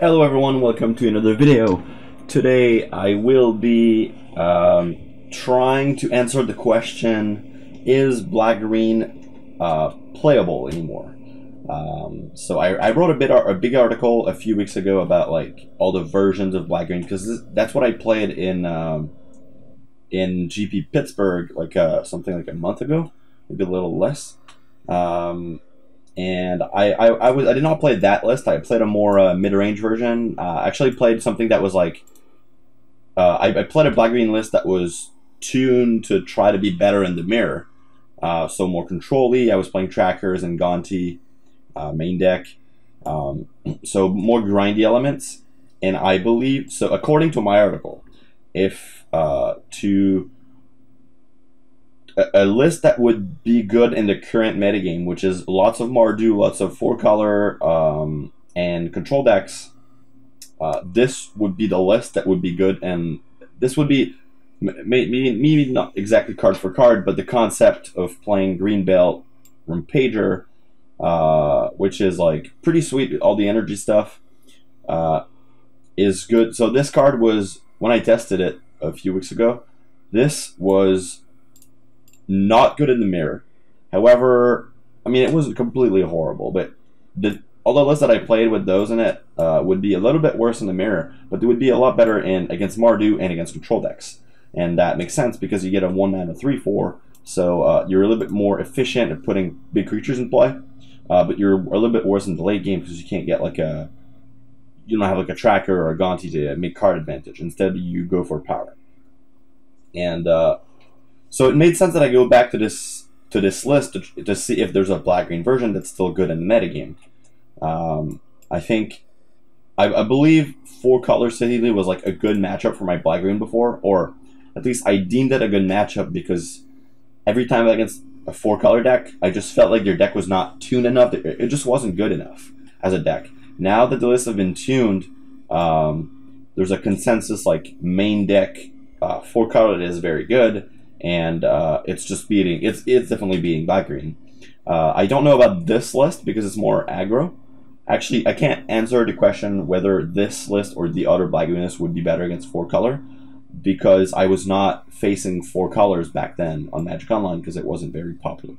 Hello everyone, welcome to another video. Today I will be trying to answer the question, is black-green playable anymore? So I wrote a big article a few weeks ago about like all the versions of black-green, because that's what I played in GP Pittsburgh like something like a month ago, maybe a little less. And I did not play that list. I played a more mid-range version. Actually played something that was like I played a black-green list that was tuned to try to be better in the mirror. So more control-y. I was playing trackers and Gonti main deck. So more grindy elements. And I believe, so according to my article, if a list that would be good in the current metagame, which is lots of Mardu, lots of 4-color, and control decks, this would be the list that would be good. And this would be maybe not exactly card for card, but the concept of playing Green Belt Rampager, which is like pretty sweet. All the energy stuff is good. So this card was, when I tested it a few weeks ago, this was not good in the mirror. However, I mean, it wasn't completely horrible, but all the lists that I played with those in it would be a little bit worse in the mirror, but they would be a lot better against Mardu and against control decks. And that makes sense because you get a 1-mana 3/4, so you're a little bit more efficient at putting big creatures in play, but you're a little bit worse in the late game because you can't get like you don't have like a tracker or a Gonti to make card advantage. Instead, you go for power. And so it made sense that I go back to this list to see if there's a black-green version that's still good in the metagame. I believe 4-color Saheeli was like a good matchup for my black-green before, or at least I deemed it a good matchup because every time against a 4-color deck, I just felt like their deck was not tuned enough. It just wasn't good enough as a deck. Now that the lists have been tuned, there's a consensus like main deck 4-color is very good. And it's just beating. It's definitely beating black-green. I don't know about this list because it's more aggro. Actually, I can't answer the question whether this list or the other black-green list would be better against 4-color because I was not facing 4 colors back then on Magic Online because it wasn't very popular.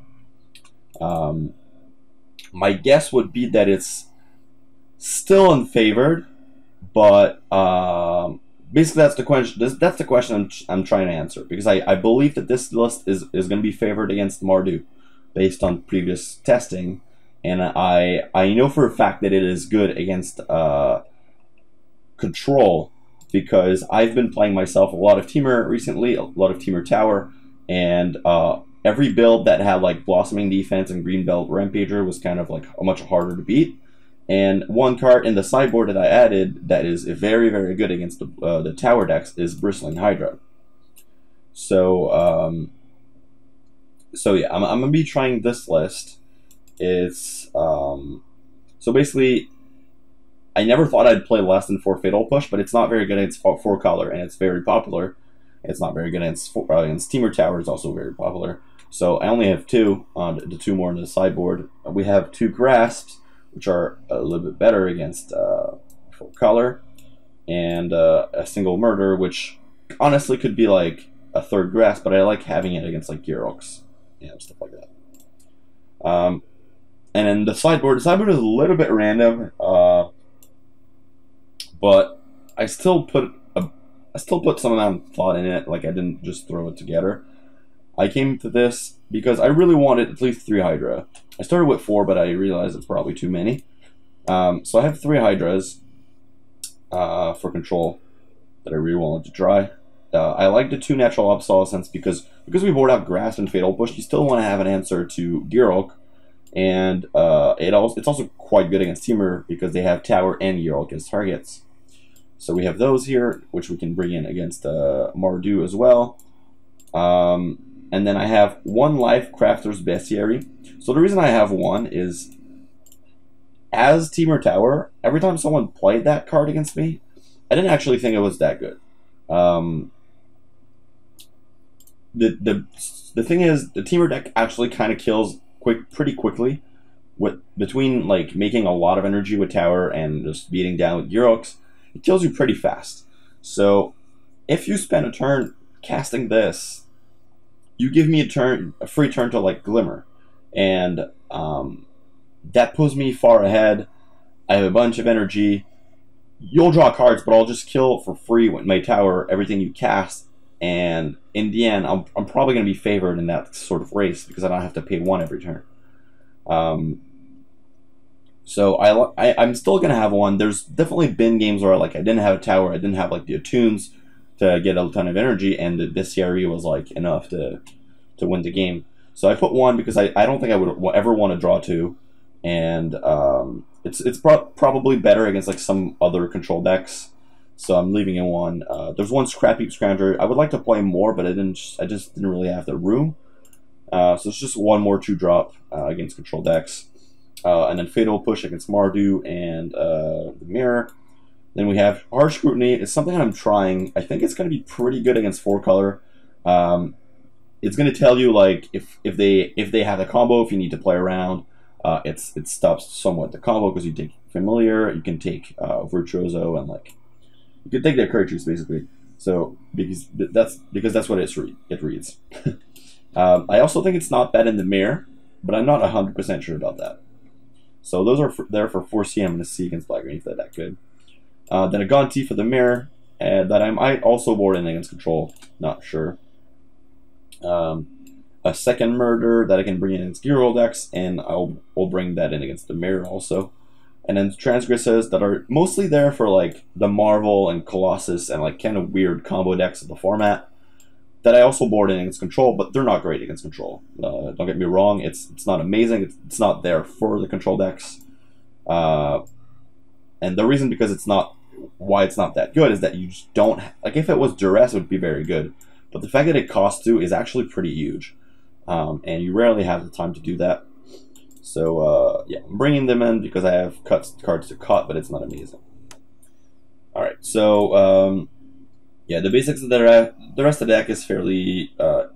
My guess would be that it's still unfavored, but basically, that's the question. That's the question I'm trying to answer, because I believe that this list is going to be favored against Mardu, based on previous testing, and I know for a fact that it is good against control, because I've been playing myself a lot of Teamer recently, a lot of Teamer Tower, and every build that had like Blossoming Defense and Greenbelt Rampager was kind of like much harder to beat. And one card in the sideboard that I added that is very, very good against the tower decks is Bristling Hydra. So, yeah, I'm gonna be trying this list. It's so basically, I never thought I'd play less than 4 Fatal Push, but it's not very good against 4-color, and it's very popular. It's not very good against Teamer Tower. Is also very popular. So I only have 2 on the 2 more in the sideboard. We have 2 Grasps, which are a little bit better against 4-color, and a single Murder, which honestly could be like a 3rd Grasp, but I like having it against like Gyrox, stuff like that. And then the sideboard is a little bit random, but I still put some amount of thought in it. Like, I didn't just throw it together. I came to this because I really wanted at least 3 Hydra. I started with 4, but I realized it's probably too many. So I have 3 Hydras for control that I really wanted to try. I like the 2 Natural Obsolescence because we board out Grasp and Fatal Push. You still want to have an answer to Gyrox, and it's also quite good against Teamer because they have Tower and Gyrox as targets. So we have those here, which we can bring in against Mardu as well. And then I have 1 life Crafter's Bestiary. So the reason I have 1 is, as Teamer Tower, every time someone played that card against me, I didn't actually think it was that good. The thing is, the Teamer deck actually kind of kills pretty quickly, between like making a lot of energy with tower and just beating down with Gearhooks, it kills you pretty fast. So if you spend a turn casting this, you give me a free turn to like Glimmer, and that puts me far ahead. I have a bunch of energy. You'll draw cards, but I'll just kill for free with my tower everything you cast, and in the end, I'm probably going to be favored in that sort of race because I don't have to pay 1 every turn. So I'm still going to have 1. There's definitely been games where like I didn't have a tower, I didn't have like the attunes to get a ton of energy, and this CRE was like enough to win the game. So I put 1 because I don't think I would ever want to draw 2, and it's probably better against like some other control decks. So I'm leaving in 1. There's 1 Scrap Heap Scrounger. I would like to play more, but I just didn't really have the room. So it's just 1 more 2-drop against control decks. And then Fatal Push against Mardu and the Mirror. Then we have Harsh Scrutiny. It's something I'm trying. I think it's going to be pretty good against 4-color. It's going to tell you like if they have the combo, if you need to play around. It stops somewhat the combo because you take Familiar, you can take Virtuoso, and like you can take their characters basically. So because that's what it reads. I also think it's not bad in the Mirror, but I'm not 100% sure about that. So those are there for 4C. I'm going to see against Black Green if they're that good. Then a Gonti for the Mirror, that I might also board in against Control. Not sure. A second Murder that I can bring in against Gear Roll decks, and I'll bring that in against the Mirror also. And then Transgressors that are mostly there for like the Marvel and Colossus and like kind of weird combo decks of the format. That I also board in against Control, but they're not great against Control. Don't get me wrong; it's not amazing. It's not there for the Control decks, and the reason because it's not why it's not that good is that you just don't like. If it was Duress, it would be very good, but the fact that it costs 2 is actually pretty huge, and you rarely have the time to do that. So yeah, I'm bringing them in because I have cards to cut, but it's not amazing. All right, so. Yeah, the basics of the rest of the deck is fairly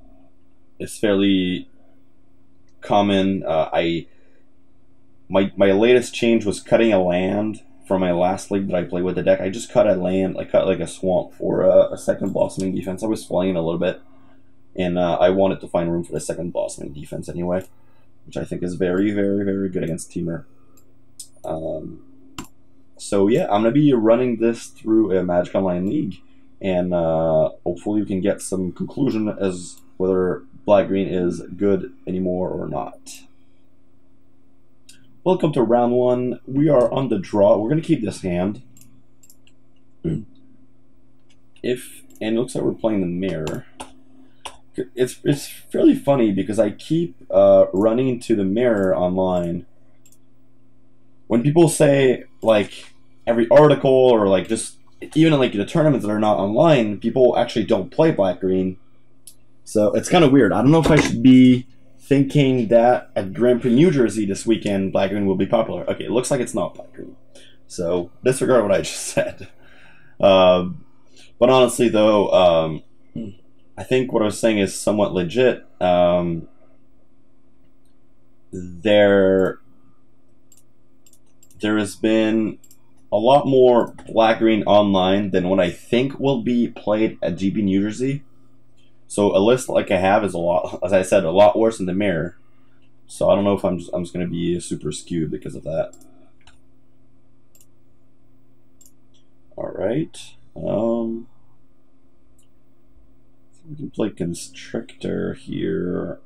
common. My latest change was cutting a land from my last league that I played with the deck. I just cut a land. I cut like a swamp for a second blossoming defense. I was flying a little bit, and I wanted to find room for the second blossoming defense anyway, which I think is very, very, very good against Teamer. So yeah, I'm gonna be running this through a Magic Online league. And hopefully we can get some conclusion as whether Black-Green is good anymore or not. Welcome to round 1. We are on the draw. We're going to keep this hand. And it looks like we're playing the Mirror. It's fairly funny because I keep running into the Mirror online. When people say, like, every article or, like, just even in like the tournaments that are not online, people actually don't play Black-Green. So it's kind of weird. I don't know if I should be thinking that at Grand Prix New Jersey this weekend, Black-Green will be popular. Okay, it looks like it's not Black-Green. So disregard what I just said. But honestly, though, I think what I was saying is somewhat legit. There has been a lot more Black-Green online than what I think will be played at GP New Jersey. So a list like I have is a lot, as I said, a lot worse than the Mirror. So I don't know if I'm just going to be super skewed because of that. All right. We can play Constrictor here.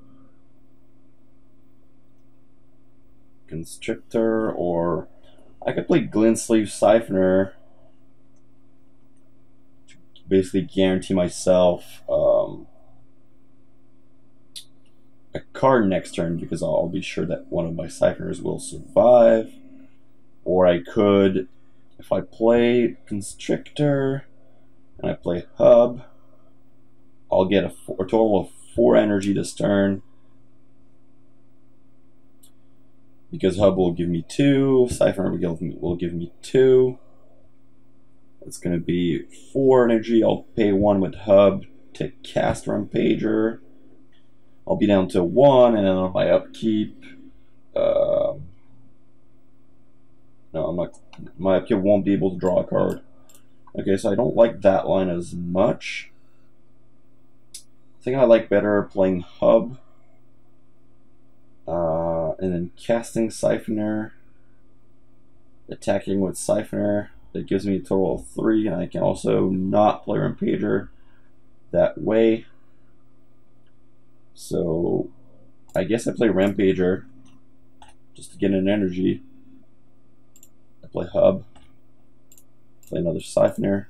Constrictor, or I could play Glint Sleeve Siphoner to basically guarantee myself a card next turn because I'll be sure that one of my Siphoners will survive. Or I could, if I play Constrictor and I play Hub, I'll get a total of 4 energy this turn. Because Hub will give me 2, Siphoner will give me 2. It's going to be 4 energy. I'll pay 1 with Hub to cast Rampager. I'll be down to 1, and then on my upkeep, my upkeep won't be able to draw a card. Okay, so I don't like that line as much. I think I like better playing Hub. And then casting Siphoner. Attacking with Siphoner. That gives me a total of 3, and I can also not play Rampager that way. So I guess I play Rampager just to get an energy. I play Hub. Play another Siphoner.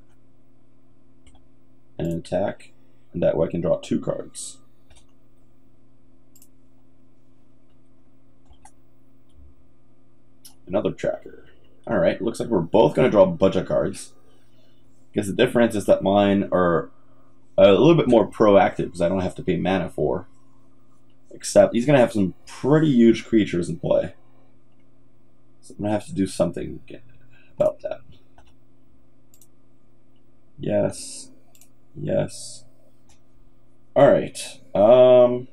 And an attack. And that way I can draw 2 cards. Another tracker. Alright, looks like we're both going to draw a bunch of cards. Because the difference is that mine are a little bit more proactive because I don't have to pay mana for. Except he's going to have some pretty huge creatures in play. So I'm going to have to do something about that. Yes. Yes. Alright. Alright,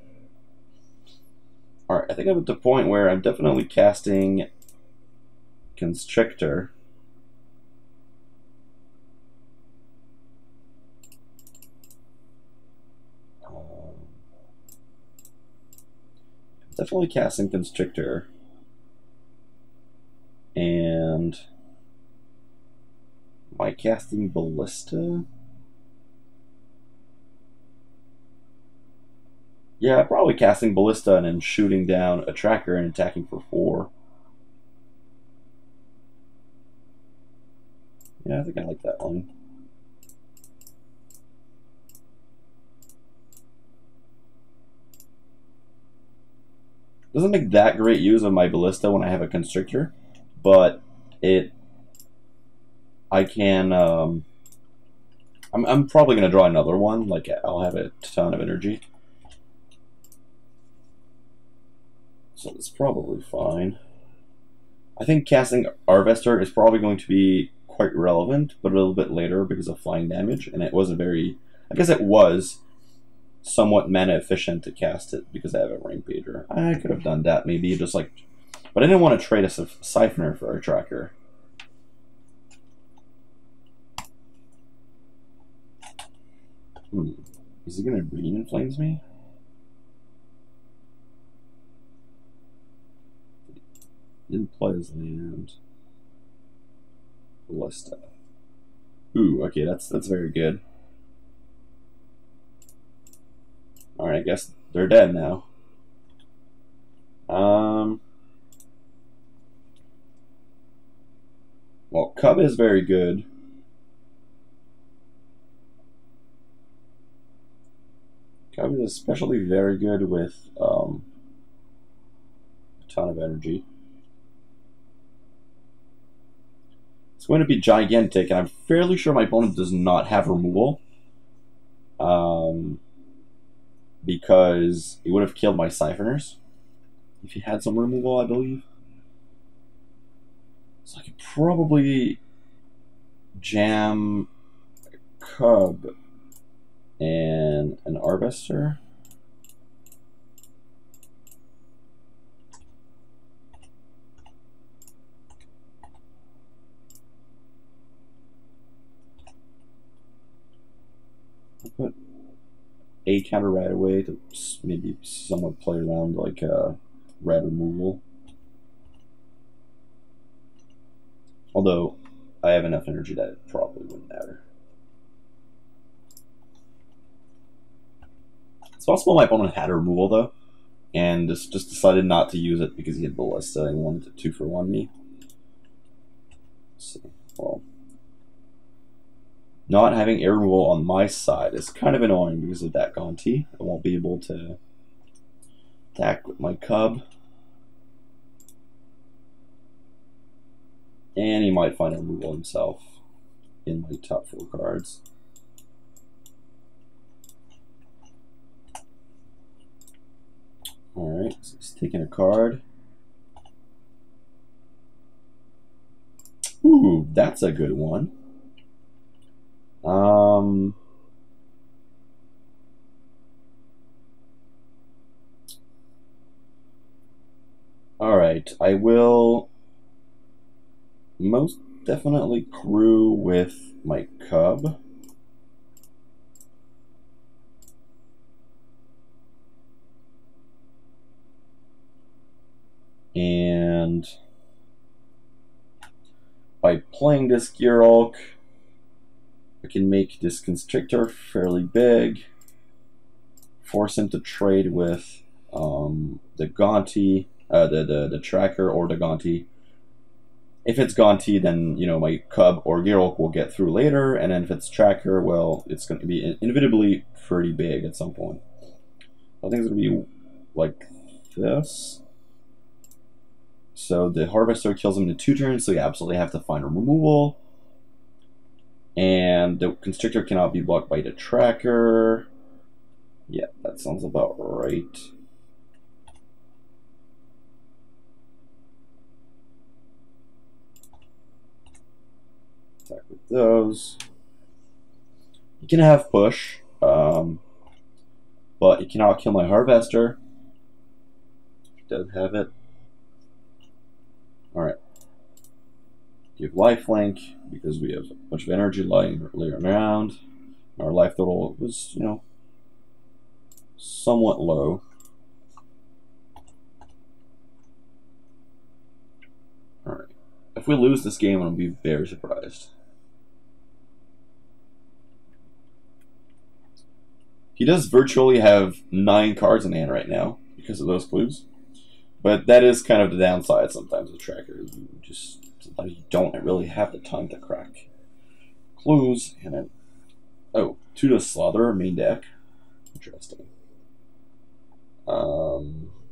I think I'm at the point where I'm definitely casting Constrictor. Definitely casting Constrictor. And am I casting Ballista? Yeah, probably casting Ballista and then shooting down a tracker and attacking for 4. Yeah, I think I like that one. Doesn't make that great use of my Ballista when I have a Constrictor, but I can, I'm probably going to draw another one, like I'll have a ton of energy. So it's probably fine. I think casting Harvester is probably going to be quite relevant, but a little bit later because of flying damage, and it wasn't very, I guess it was somewhat mana efficient to cast it because I have a Rampager. I could have done that maybe, just like, but I didn't want to trade a Siphoner for a tracker. Is he gonna Green in Flames me? Didn't play his land. Ballista. Ooh, okay, that's very good. Alright, I guess they're dead now. Well, Cub is very good. Cub is especially very good with a ton of energy. It's going to be gigantic, and I'm fairly sure my opponent does not have removal. Because he would have killed my Siphoners if he had some removal, I believe. So I could probably jam a Cub and an Harvester. I'll put a counter right away to maybe somewhat play around like red removal. Although I have enough energy that it probably wouldn't matter. It's possible my opponent had a removal though, and just decided not to use it because he had Ballista and wanted to 2-for-1 me. So, well, not having air removal on my side is kind of annoying because of that Gonti. I won't be able to attack with my Cub. And he might find a removal himself in my top 4 cards. Alright, so he's taking a card. Ooh, that's a good one. Alright, I will most definitely crew with my cub. And by playing this Gearhulk, I can make this Constrictor fairly big, force him to trade with the Gaunty, the Tracker or the Gaunty. If it's Gaunty, then my Cub or Gearhulk will get through later, and then if it's Tracker, well, it's going to be inevitably pretty big at some point. I think it's going to be like this. So the Harvester kills him in 2 turns, so you absolutely have to find a removal. And the Constrictor cannot be blocked by the Tracker. Yeah, that sounds about right. Attack with those. You can have push, but you cannot kill my Harvester. It does have it. Alright. Give lifelink because we have a bunch of energy lying around. Our life total was, somewhat low. Alright. If we lose this game, I'm going to be very surprised. He does virtually have 9 cards in hand right now because of those clues. But that is kind of the downside sometimes with Tracker. Sometimes you don't really have the time to crack clues. And then, oh, to the Slaughter main deck. Interesting. Oh,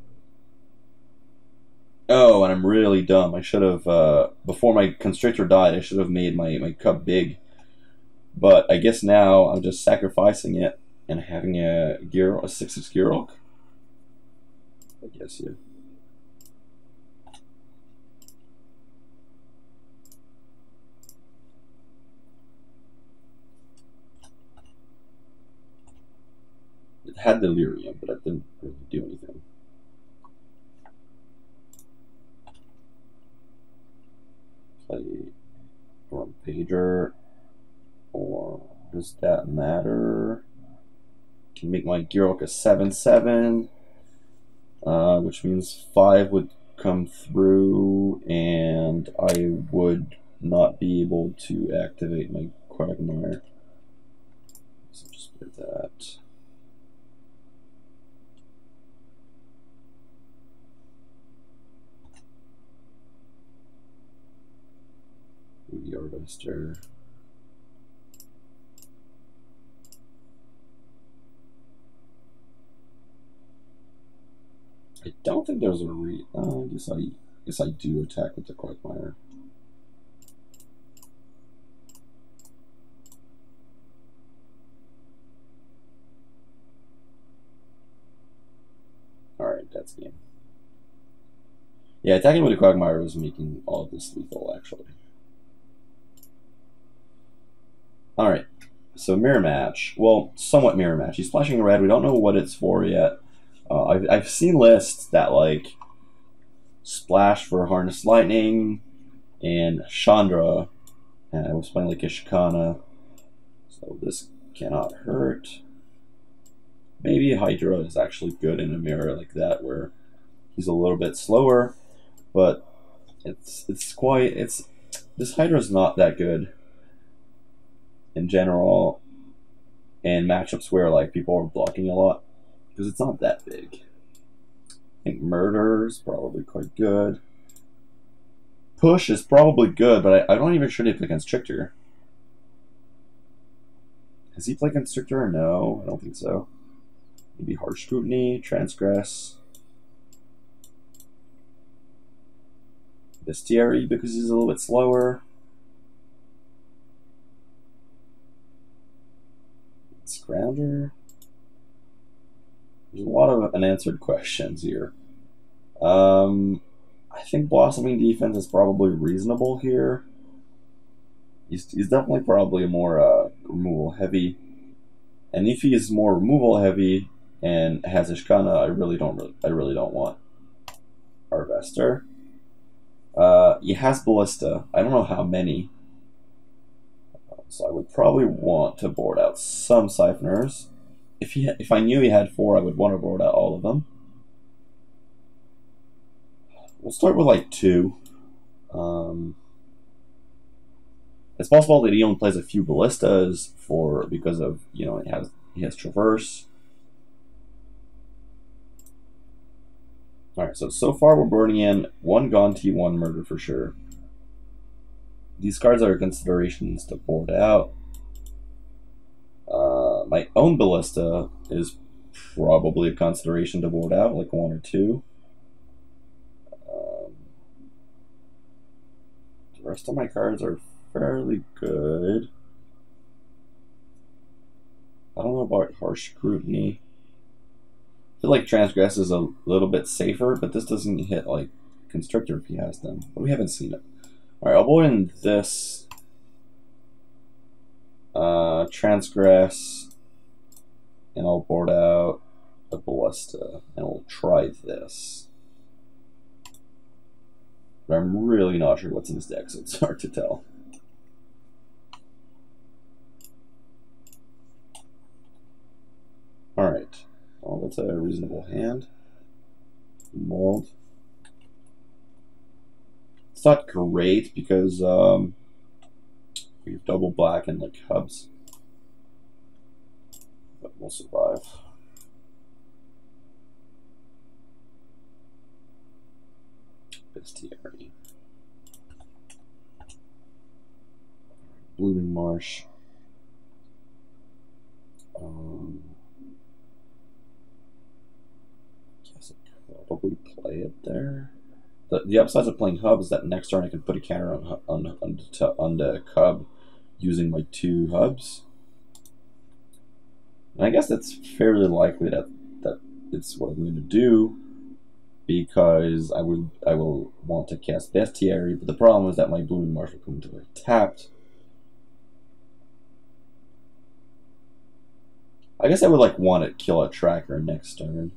and I'm really dumb. I should have, before my Constrictor died, I should have made my Cub big. But I guess now I'm just sacrificing it and having a 6/6 Gearhulk. I guess, yeah. It had Delirium, but it didn't really do anything. Play Pager, or does that matter? Can make my Gearhulk a 7/7, which means 5 would come through, and I would not be able to activate my Quagmire. So just play that. The Harvester. I don't think there's a I guess I do attack with the Quagmire. Alright, that's game. Yeah, attacking with the Quagmire was making all of this lethal, actually. Alright, so mirror match. Well, somewhat mirror match. He's splashing red. We don't know what it's for yet. I've seen lists that like splash for Harness Lightning and Chandra, and I was playing like Ishkana, so this cannot hurt. Maybe Hydra is actually good in a mirror like that where he's a little bit slower, but this Hydra is not that good in general in matchups where like people are blocking a lot, because it's not that big. I think Murder is probably quite good. Push is probably good, but I'm not even sure they play Constrictor. Has he played Constrictor? No, I don't think so. Maybe Harsh Scrutiny, Transgress. Bestiary because he's a little bit slower. Scrounger. There's a lot of unanswered questions here. I think Blossoming Defense is probably reasonable here. He's definitely probably more removal heavy, and if he is more removal heavy and has Ishkana, I really don't want Harvester. He has Ballista. I don't know how many. So I would probably want to board out some Siphoners. If I knew he had 4, I would want to board out all of them. We'll start with like 2. It's possible that he only plays a few Ballistas because of, you know, he has Traverse. Alright, so far we're boarding in 1 Gonti, 1 Murder for sure. These cards are considerations to board out. My own Ballista is probably a consideration to board out, like 1 or 2. The rest of my cards are fairly good. I don't know about Harsh Scrutiny. I feel like Transgress is a little bit safer, but this doesn't hit like Constrictor if he has them. But we haven't seen it. Alright, I'll board in this Transgress, and I'll board out a Ballista, and we'll try this. But I'm really not sure what's in this deck, so it's hard to tell. Alright, well, that's a reasonable hand. Mold. It's not great because we have double black and like hubs, but we'll survive. Bestiary. Blooming Marsh. Guess I could probably play it there. The upsides of playing hub is that next turn I can put a counter on the Cub using my 2 hubs. And I guess that's fairly likely that it's what I'm going to do, because I will want to cast Bestiary, but the problem is that my Blooming Marsh will come into it tapped. I guess I would like want to kill a tracker next turn.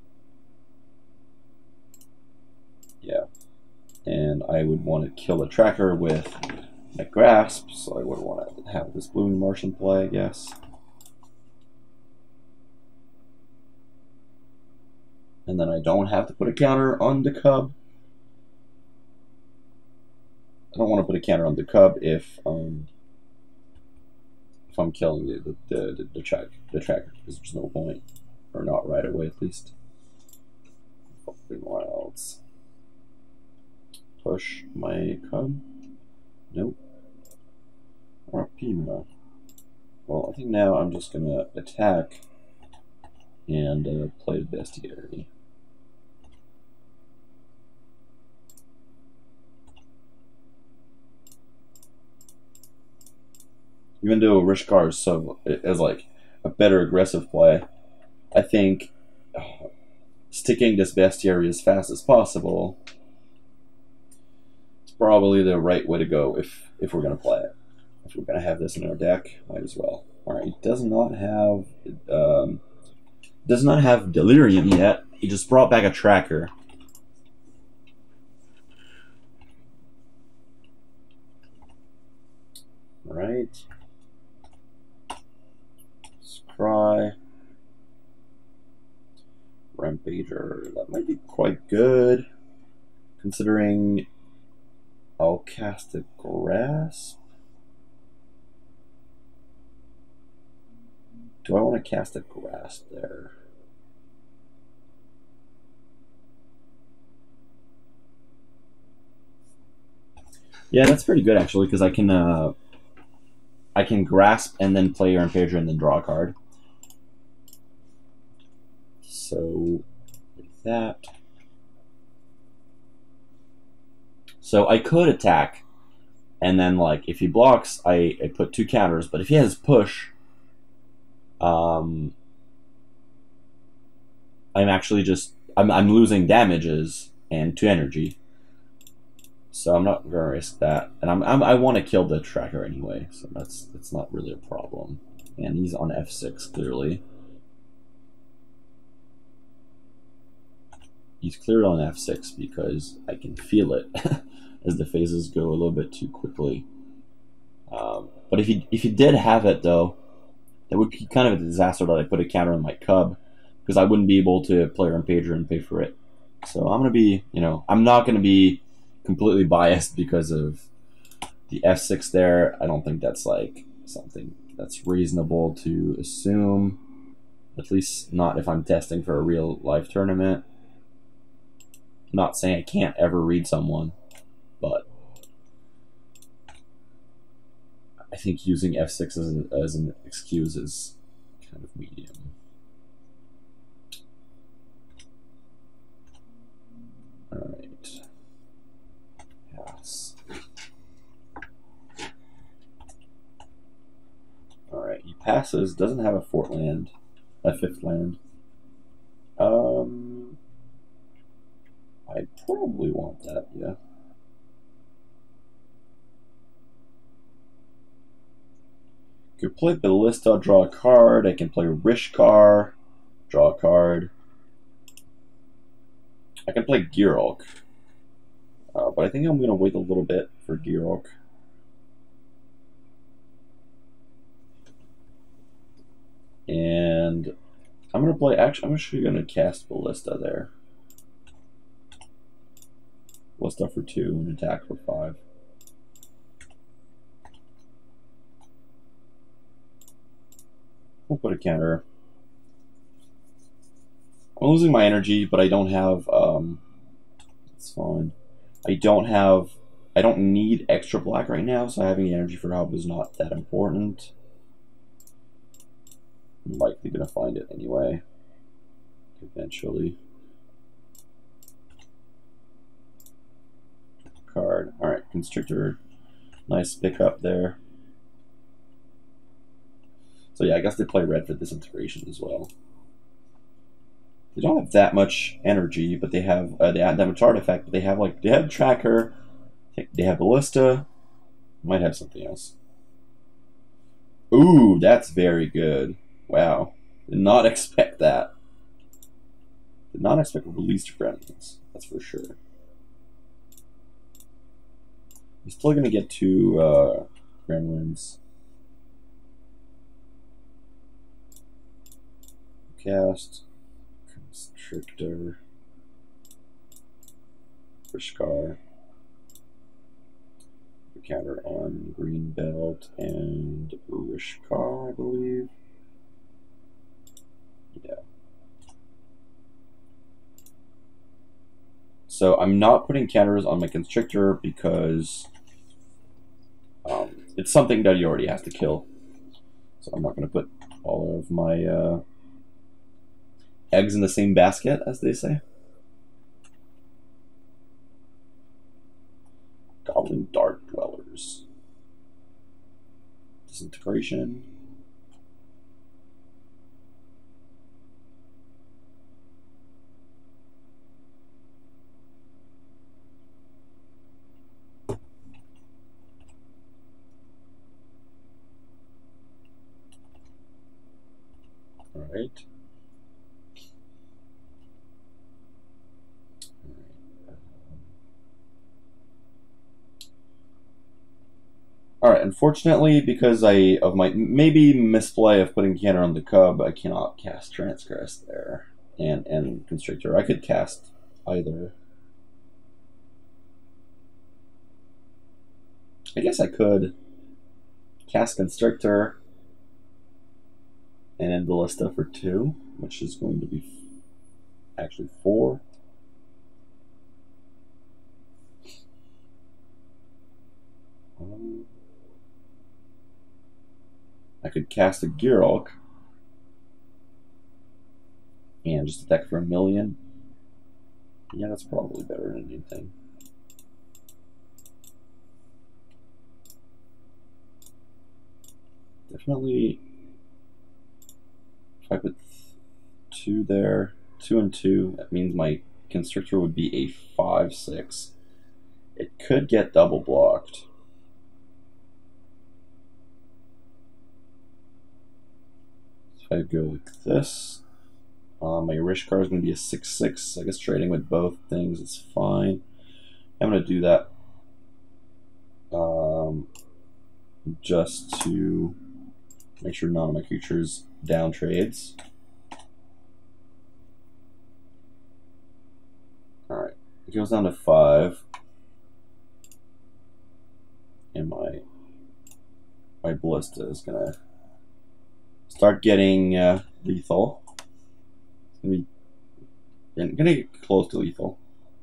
Yeah. And I would want to kill a tracker with my Grasp, so I would want to have this Blooming Marsh in play, I guess. And then I don't have to put a counter on the Cub. I don't want to put a counter on the Cub if I'm killing the tracker, because there's no point, or not right away at least. Wilds. Push my Cub. Nope. Or PMayne. Well, I think now I'm just gonna attack and play the Bestiary. Even though Rishkar is like a better aggressive play, I think sticking this Bestiary as fast as possible is probably the right way to go if we're gonna play it. If we're gonna have this in our deck, might as well. Alright, it does not have Delirium yet. He just brought back a tracker. Alright. Scry. Rampager. That might be quite good, considering I'll cast a Grasp. Do I want to cast a Grasp there? Yeah, that's pretty good actually, because I can Grasp and then play Rampager and then draw a card. So, like that. So I could attack, and then like if he blocks, I put 2 counters. But if he has push, I'm actually just I'm losing damages and 2 energy. So I'm not gonna risk that, and I want to kill the tracker anyway, so that's not really a problem. And he's on F6 clearly. He's cleared on F6 because I can feel it. as the phases go a little bit too quickly. But if you did have it though, that would be kind of a disaster that I put a counter on my cub, because I wouldn't be able to play Rampager and pay for it. So I'm gonna be, I'm not gonna be completely biased because of the F6 there. I don't think that's like something that's reasonable to assume, at least not if I'm testing for a real life tournament. I'm not saying I can't ever read someone, but I think using F6 as an excuse is kind of medium. Alright. Pass. Alright, he passes, doesn't have a fifth land. I probably want that, yeah. Could play Ballista, draw a card. I can play Rishkar, draw a card. I can play Girok, but I think I'm going to wait a little bit for Girok. And I'm going to play, actually, I'm actually going to cast Ballista there. Ballista for 2 and attack for 5. We'll put a counter. I'm losing my energy, but I don't have, it's fine. I don't need extra black right now, so having the energy for help is not that important. I'm likely gonna find it anyway, eventually. Card. Alright, Constrictor. Nice pickup there. So yeah, I guess they play red for Disintegration as well. They don't have that much energy, but they have that much artifact. But they have Tracker, they have Ballista, might have something else. Ooh, that's very good. Wow, did not expect that. Did not expect released gremlins. That's for sure. He's still gonna get 2 gremlins. Cast Constrictor, Rishkar, counter on Green Belt and Rishkar, I believe. Yeah. So I'm not putting counters on my Constrictor because it's something that he already has to kill. So I'm not going to put all of my eggs in the same basket, as they say. Goblin Dark Dwellers. Disintegration. All right. Alright, unfortunately, because of my maybe misplay of putting counter on the cub, I cannot cast Transgress there. And Constrictor. I could cast either. I guess I could cast Constrictor and then Ballista for 2, which is going to be actually 4. I could cast a Girok and just attack for 1,000,000. Yeah, that's probably better than anything. Definitely, if I put 2 there, 2 and 2, that means my Constrictor would be a 5/6. It could get double blocked. If I go like this, my Rishkar is going to be a 6/6. I guess trading with both things is fine. I'm going to do that. just to make sure none of my creatures down trades. Alright, it goes down to 5. And my ballista is gonna start getting lethal. It's gonna get close to lethal.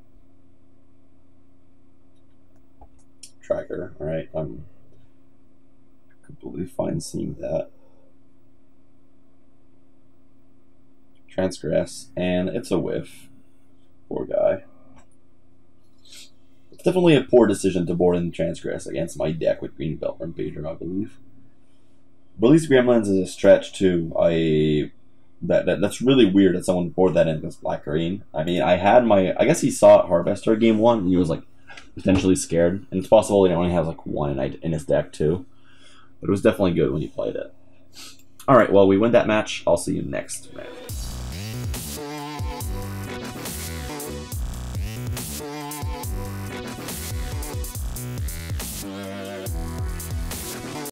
Tracker, alright, I'm completely fine seeing that. Transgress, and it's a whiff. Poor guy. It's definitely a poor decision to board in Transgress against my deck with Green Belt and Pager, I believe. Release Gremlins is a stretch too. That's really weird that someone board that in against Black Green. I mean, I guess he saw Harvester game 1 and he was like potentially scared, and it's possible he only has like 1 in his deck too. But it was definitely good when he played it. Alright, well, we win that match. I'll see you next match.